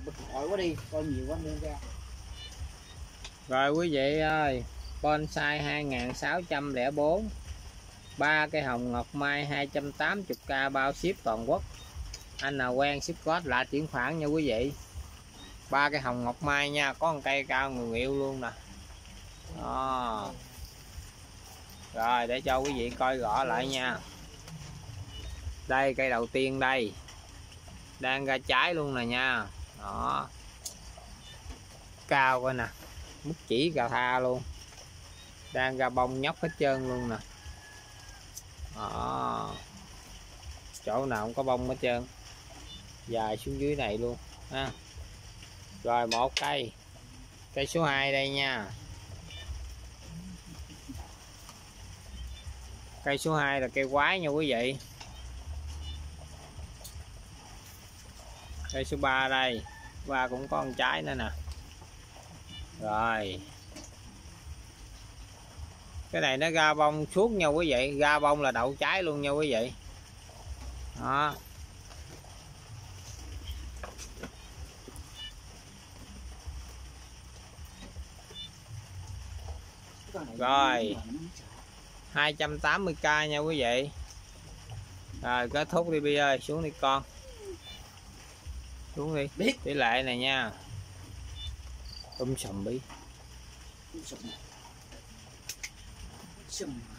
bực bội quá đi, coi nhiều quá mua ra. Rồi quý vị ơi, bonsai 2604, 3 cây hồng ngọc mai 280k bao ship toàn quốc. Anh nào quen ship code là chuyển khoản nha quý vị. 3 cây hồng ngọc mai nha, có một cây cao người yêu luôn nè. Đó. Rồi để cho quý vị coi rõ lại nha. Đây cây đầu tiên đây, đang ra trái luôn nè nha. Đó, cao coi nè, mút chỉ cà tha luôn, đang ra bông nhóc hết trơn luôn nè. Đó, chỗ nào cũng có bông hết trơn, dài xuống dưới này luôn ha. Rồi một cây, cây số 2 đây nha. Cây số 2 là cây quái nha quý vị. Cây số 3 đây, qua cũng có con trái nữa nè. Rồi cái này nó ra bông suốt nha quý vị, ra bông là đậu trái luôn nha quý vị. Đó. Rồi 280k nha quý vị. Rồi kết thúc đi Bi ơi, xuống đi con, xuống đi. Tỷ lệ này nha. Sùm Bi. Sùm.